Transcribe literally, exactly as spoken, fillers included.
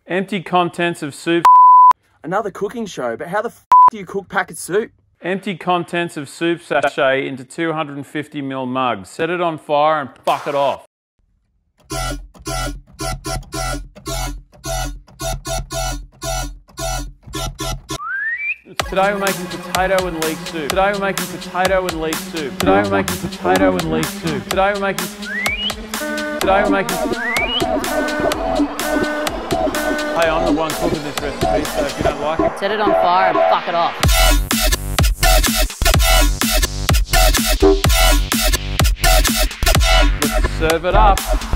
Empty contents of soup. Another cooking show, but how the f do you cook packet soup? Empty contents of soup sachet into two hundred fifty milliliter mug. Set it on fire and fuck it off. Today we're making potato and leek soup. Today we're making potato and leek soup. Today we're making potato and leek soup. Today we're making... Today we're making... Hey, I'm the one cooking this recipe, so if you don't like it... Set it on fire and fuck it off. Let's serve it up.